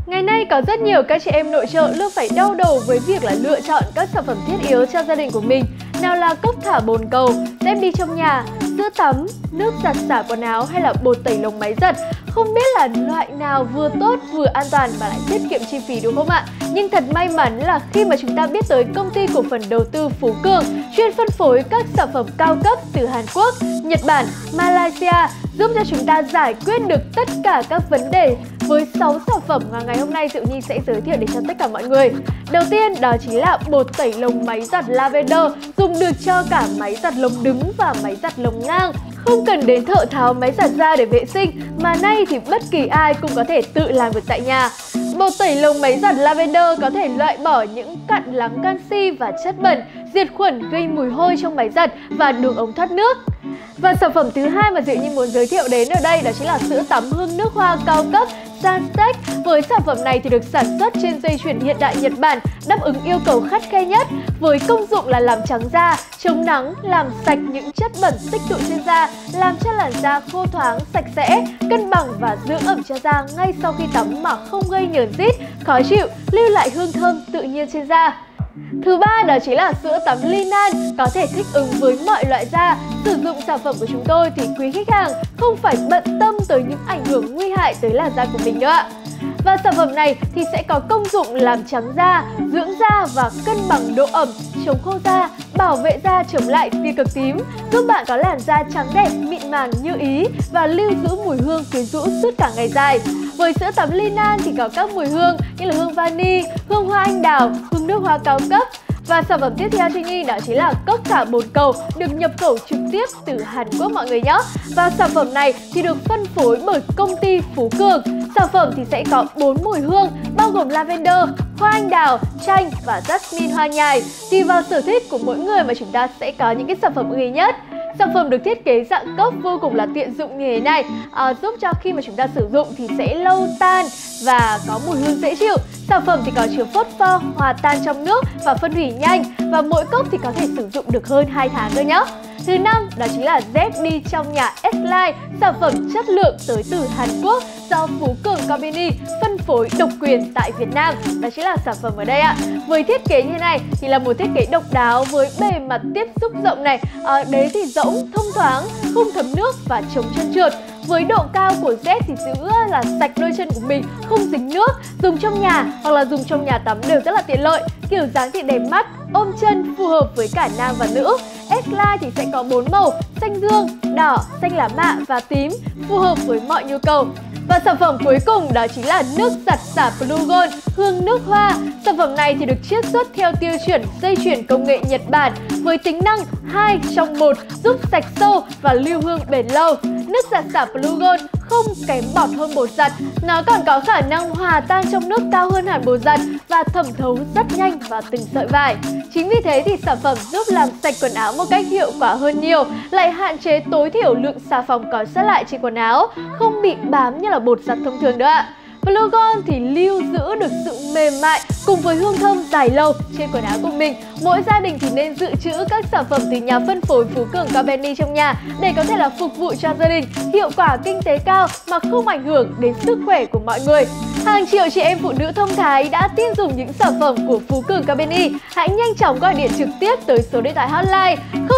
Ngày nay có rất nhiều các chị em nội trợ luôn phải đau đầu với việc là lựa chọn các sản phẩm thiết yếu cho gia đình của mình. Nào là cốc thả bồn cầu, dép đi trong nhà, sữa tắm, nước giặt xả quần áo hay là bột tẩy lông máy giặt. Không biết là loại nào vừa tốt vừa an toàn mà lại tiết kiệm chi phí đúng không ạ? Nhưng thật may mắn là khi mà chúng ta biết tới công ty cổ phần đầu tư Phú Cường chuyên phân phối các sản phẩm cao cấp từ Hàn Quốc, Nhật Bản, Malaysia giúp cho chúng ta giải quyết được tất cả các vấn đề với 6 sản phẩm mà ngày hôm nay Diệu Nhi sẽ giới thiệu đến cho tất cả mọi người. Đầu tiên đó chính là bột tẩy lông máy giặt Lavender, dùng được cho cả máy giặt lông đứng và máy giặt lông ngang. Không cần đến thợ tháo máy giặt ra để vệ sinh mà nay thì bất kỳ ai cũng có thể tự làm được tại nhà. Bột tẩy lông máy giặt Lavender có thể loại bỏ những cặn lắng canxi và chất bẩn, diệt khuẩn gây mùi hôi trong máy giặt và đường ống thoát nước. Và sản phẩm thứ hai mà Diệu Nhi muốn giới thiệu đến ở đây đó chính là sữa tắm hương nước hoa cao cấp Sunsteck. Với sản phẩm này thì được sản xuất trên dây chuyền hiện đại Nhật Bản, đáp ứng yêu cầu khắt khe nhất với công dụng là làm trắng da, chống nắng, làm sạch những chất bẩn tích tụ trên da, làm cho làn da khô thoáng, sạch sẽ, cân bằng và dưỡng ẩm cho da ngay sau khi tắm mà không gây nhờn rít, khó chịu, lưu lại hương thơm tự nhiên trên da. Thứ ba đó chính là sữa tắm Linan, có thể thích ứng với mọi loại da. Sử dụng sản phẩm của chúng tôi thì quý khách hàng không phải bận tâm tới những ảnh hưởng nguy hại tới làn da của mình nữa ạ. Và sản phẩm này thì sẽ có công dụng làm trắng da, dưỡng da và cân bằng độ ẩm, chống khô da, bảo vệ da chống lại tia cực tím, giúp bạn có làn da trắng đẹp, mịn màng như ý và lưu giữ mùi hương quyến rũ suốt cả ngày dài. Với sữa tắm Linan thì có các mùi hương như là hương vani, hương hoa anh đào, hương nước hoa cao cấp. Và sản phẩm tiếp theo cho Nhi đó chính là cốc thả bồn cầu được nhập khẩu trực tiếp từ Hàn Quốc mọi người nhé. Và sản phẩm này thì được phân phối bởi công ty Phú Cường. Sản phẩm thì sẽ có 4 mùi hương bao gồm lavender, hoa anh đào, chanh và jasmine hoa nhài. Tùy vào sở thích của mỗi người mà chúng ta sẽ có những cái sản phẩm ưng ý nhất. Sản phẩm được thiết kế dạng cốc vô cùng là tiện dụng như thế này, giúp cho khi mà chúng ta sử dụng thì sẽ lâu tan và có mùi hương dễ chịu. Sản phẩm thì có chứa phốt pho, hòa tan trong nước và phân hủy nhanh, và mỗi cốc thì có thể sử dụng được hơn 2 tháng cơ nhé. Thứ năm đó chính là dép đi trong nhà S-Line, sản phẩm chất lượng tới từ Hàn Quốc do Phú Cường Company phân phối độc quyền tại Việt Nam. Đó chính là sản phẩm ở đây ạ. Với thiết kế như này thì là một thiết kế độc đáo với bề mặt tiếp xúc rộng này, đế thì rỗng, thông thoáng, không thấm nước và chống trơn trượt. Với độ cao của dép thì giữ là sạch đôi chân của mình, không dính nước, dùng trong nhà hoặc là dùng trong nhà tắm đều rất là tiện lợi. Kiểu dáng thì đẹp mắt, ôm chân, phù hợp với cả nam và nữ. S-Line thì sẽ có 4 màu: xanh dương, đỏ, xanh lá mạ và tím, phù hợp với mọi nhu cầu. Và sản phẩm cuối cùng đó chính là nước giặt xả Blue Gold, hương nước hoa. Sản phẩm này thì được chiết xuất theo tiêu chuẩn dây chuyền công nghệ Nhật Bản với tính năng 2 trong 1, giúp sạch sâu và lưu hương bền lâu. Nước giặt xả Blue Gold không kém bọt hơn bột giặt, nó còn có khả năng hòa tan trong nước cao hơn hẳn bột giặt và thẩm thấu rất nhanh vào từng sợi vải. Chính vì thế thì sản phẩm giúp làm sạch quần áo một cách hiệu quả hơn nhiều, lại hạn chế tối thiểu lượng xà phòng còn sót lại trên quần áo, không bị bám như là bột giặt thông thường nữa ạ. Blue Gold thì lưu giữ được sự mềm mại cùng với hương thơm dài lâu trên quần áo của mình. Mỗi gia đình thì nên dự trữ các sản phẩm từ nhà phân phối Phú Cường Company trong nhà để có thể là phục vụ cho gia đình, hiệu quả kinh tế cao mà không ảnh hưởng đến sức khỏe của mọi người. Hàng triệu chị em phụ nữ thông thái đã tin dùng những sản phẩm của Phú Cường Company. Hãy nhanh chóng gọi điện trực tiếp tới số điện thoại hotline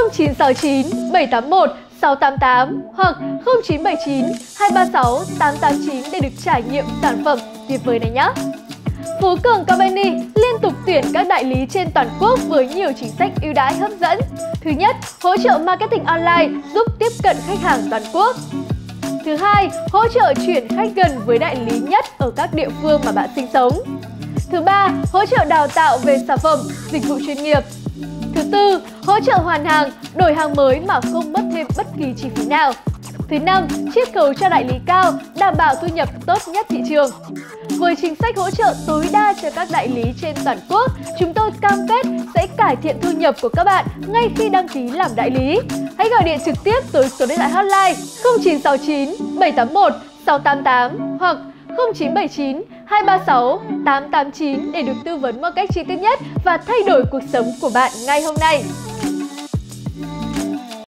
0969 781 688 hoặc 0979 236 889 để được trải nghiệm sản phẩm tuyệt vời này nhé. Phú Cường Company liên tục tuyển các đại lý trên toàn quốc với nhiều chính sách ưu đãi hấp dẫn. Thứ nhất, hỗ trợ marketing online giúp tiếp cận khách hàng toàn quốc. Thứ hai, hỗ trợ chuyển khách gần với đại lý nhất ở các địa phương mà bạn sinh sống. Thứ ba, hỗ trợ đào tạo về sản phẩm, dịch vụ chuyên nghiệp. Thứ tư, hỗ trợ hoàn hàng, đổi hàng mới mà không mất thêm bất kỳ chi phí nào. Thứ năm, chiết khấu cho đại lý cao, đảm bảo thu nhập tốt nhất thị trường. Với chính sách hỗ trợ tối đa cho các đại lý trên toàn quốc, chúng tôi cam kết sẽ cải thiện thu nhập của các bạn ngay khi đăng ký làm đại lý. Hãy gọi điện trực tiếp tới số điện thoại hotline 0969 781 688 hoặc 0979 236 889 để được tư vấn một cách chi tiết nhất và thay đổi cuộc sống của bạn ngay hôm nay.